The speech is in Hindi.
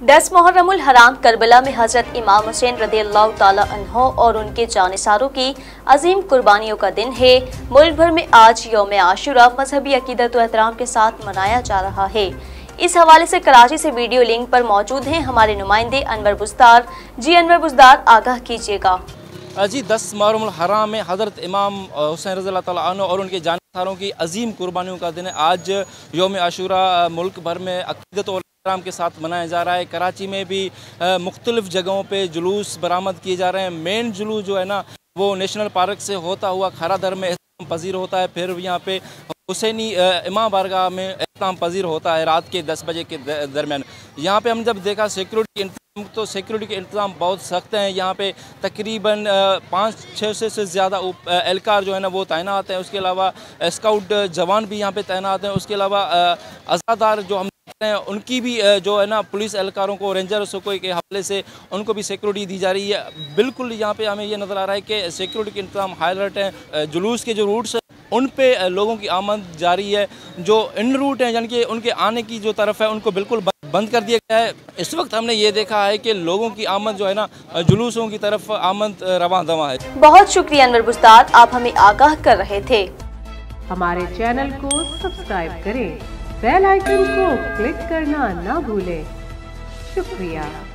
10 मुहर्रमुल हराम करबला में हजरत इमाम हुसैन रज़ियल्लाहु ताला अन्हो और उनके जानिसारों की अजीम कुर्बानियों का दिन है। मुल्क भर में आज यौम आशुरा मजहबी अकीदत व एहतराम के साथ मनाया जा रहा है। इस हवाले से कराची से वीडियो लिंक पर मौजूद हैं हमारे नुमाइंदे अनवर बुज़दार। जी अनवर बुज़दार, आगाह कीजिएगा। जी 10 मुहर्रमुल हराम में हज़रत इमाम हुसैन रज़ियल्लाहु ताला अन्हु और उनके जानिसारों की अजीम कुर्बानियों का दिन है। आज यौम आशुरा मुल्क भर में अकीदत और एहतराम के साथ मनाया जा रहा है। कराची में भी मुख्तलिफ़ जगहों पे जुलूस बरामद किए जा रहे हैं। मेन जुलूस जो है ना वो नेशनल पार्क से होता हुआ खरा दर में एहतराम पजीर होता है। फिर यहाँ पे हुसैनी इमाम बारगाह में एहतराम पजीर होता है रात के 10 बजे के दरमियान। यहाँ पे हम जब देखा सिक्योरिटी तो सिक्योरिटी के इंतज़ाम बहुत सख्त हैं। यहाँ पे तकरीबन 5-6 से ज़्यादा एहलकार जो है ना वो तैनात हैं। उसके अलावा स्काउट जवान भी यहाँ पे तैनात हैं। उसके अलावा आज़ादार जो हम हैं उनकी भी जो है ना पुलिस एहलकारों को रेंजर्स को के हवाले से उनको भी सिक्योरिटी दी जा रही है। बिल्कुल यहाँ पे हमें ये नज़र आ रहा है कि सिक्योरिटी के इंतज़ाम हाई अलर्ट हैं। जुलूस के जो रूट्स उन पे लोगों की आमद जारी है। जो इन रूट हैं यानी कि उनके आने की जो तरफ है उनको बिल्कुल बंद कर दिया गया है। इस वक्त हमने ये देखा है कि लोगों की आमद जो है ना जुलूसों की तरफ आमद रवां दवा है। बहुत शुक्रिया अनवर बुज़दार, आप हमें आगाह कर रहे थे। हमारे चैनल को सब्सक्राइब करें, बेल आइकन को क्लिक करना ना भूलें। शुक्रिया।